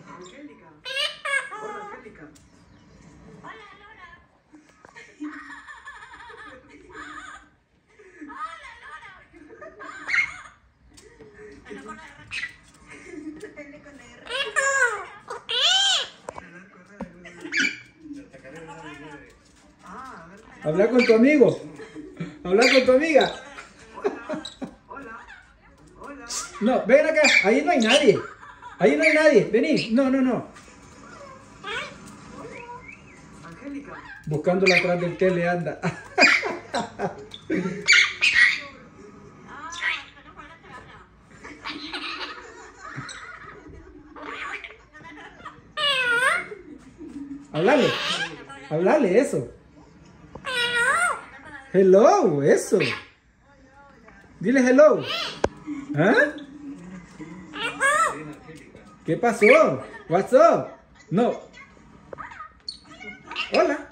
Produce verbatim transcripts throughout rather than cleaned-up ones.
Angélica. Hola, Angélica. Hola, Lora. Hola, Lora. Dale con la R. Dale con la R. Ah, a ver. Habla con tu amigo. Habla con tu amiga. Hola. Hola. No, ven acá. Ahí no hay nadie. Ahí no hay nadie. Vení. No, no, no. Angélica. Buscándola atrás del tele anda. Ah, pero no con la otra, no. Háblale. Háblale eso. Hello, eso. Dile hello. ¿Ah? ¿Qué pasó? What's up? No. Hola.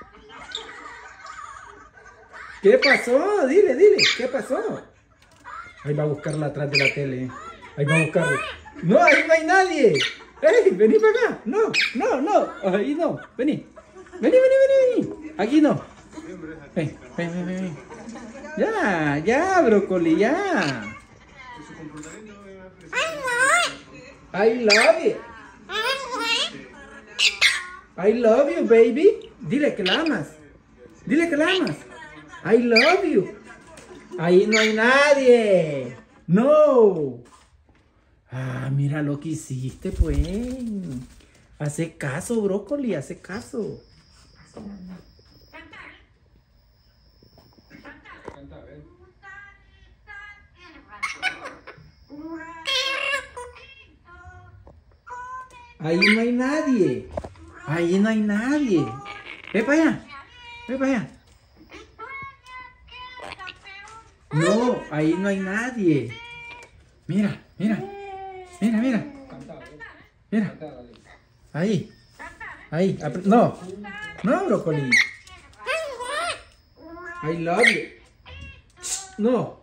¿Qué pasó? Dile, dile. ¿Qué pasó? Ahí va a buscarla atrás de la tele. Ahí va a buscarla. No, ahí no hay nadie. ¡Ey! Vení para acá. No, no, no. Ahí no. Vení. Vení, vení, vení. Aquí no. Ven, ven, ven, ven. Ya, ya, brócoli, ya. I love you. I love you, baby. Dile que la amas. Dile que la amas. I love you. Ahí no hay nadie. No. Ah, mira lo que hiciste, pues. Hace caso, brócoli, hace caso. Ahí no hay nadie. Ahí no hay nadie. Ve para allá. Ve para allá. No, ahí no hay nadie. Mira, mira. Mira, mira. Mira. Ahí. Ahí. No. No, brócoli. I love you. No.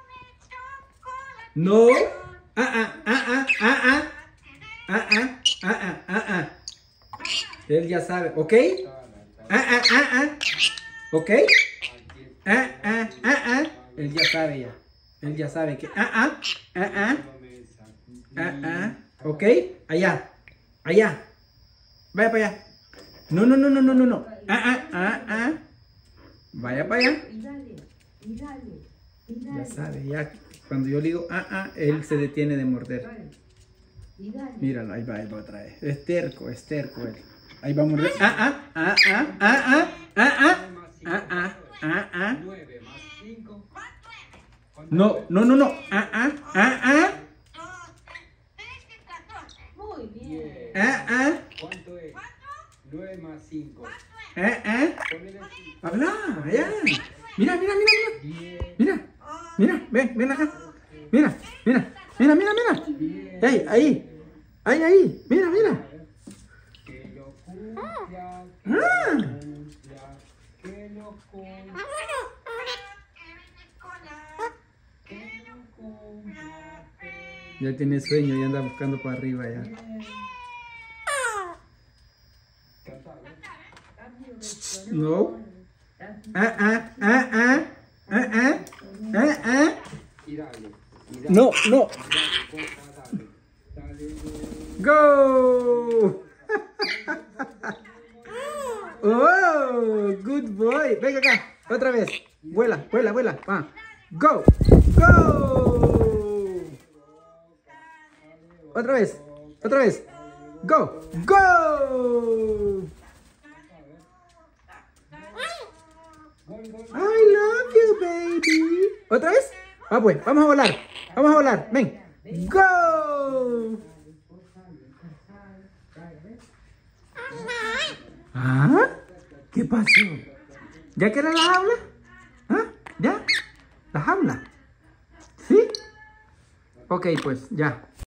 No. Ah, ah, ah, ah, ah, ah. Ah, ah, ah, ah, ah, ah. Él ya sabe, ¿ok? Ah, ah, ah, ah. ¿Ok? Ah, ah, ah, ah. Él ya sabe ya. Él ya sabe que. Ah, ah, ah, ah. Ah, ah. ¿Ok? Allá. Allá. Vaya para allá. No, no, no, no, no, no, no. Ah, ah, ah, ah. Vaya para allá. Ya sabe, ya. Cuando yo le digo ah, ah, él se detiene de morder. Míralo, ahí va, ahí va otra vez. Es terco, es terco él. Ahí va a morder. Ah, ah, ah, ah, ah, ah, ah, ah, ah, ah, ah, ah. No, no, no, no. Ah, ah, ah, ah. Muy bien. Ah, ah. ¿Cuánto es? nueve más cinco. Ah, ah. Habla, allá. Mira, mira, mira, mira. Mira, mira, ven, ven acá. Mira, mira, mira, mira, mira. Ahí, ahí. Ahí, ahí. Mira, mira. Que lo cumpla, Ah. que lo cumpla, que lo cumpla. Ya tiene sueño y anda buscando para arriba ya. No. Ah, ah, ah, ah. Ah, ah. Ah, ah. Y dale, y dale. No, no. Dale, dale, dale. Go. Oh, good boy. Venga acá. Otra vez. Vuela, vuela, vuela. Va. Go. Go. Otra vez. Otra vez. Go. Go. I love you, baby. ¿Otra vez? Ah, pues, vamos a volar. Vamos a volar. Ven. Go. ¿Ah? ¿Qué pasó? ¿Ya que era la jaula? ¿Ah? ¿Ya? ¿La jaula? ¿Sí? Ok, pues, ya.